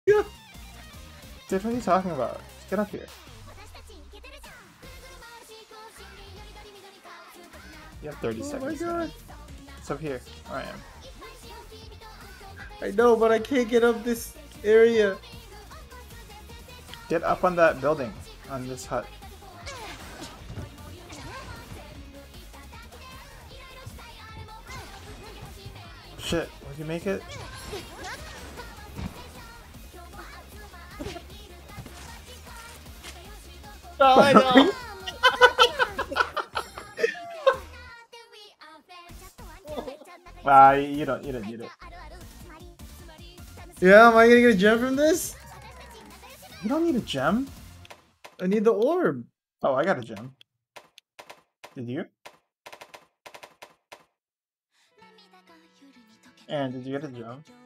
Dude, what are you talking about? Just get up here. You have 30 seconds. Oh my god. It's up here. Where I am. I know, but I can't get up this area. Get up on that building. On this hut. Shit. Will you make it? Oh, I know. You don't need it. Yeah, am I gonna get a gem from this? You don't need a gem. I need the orb. Oh, I got a gem. Did you? And did you get a gem?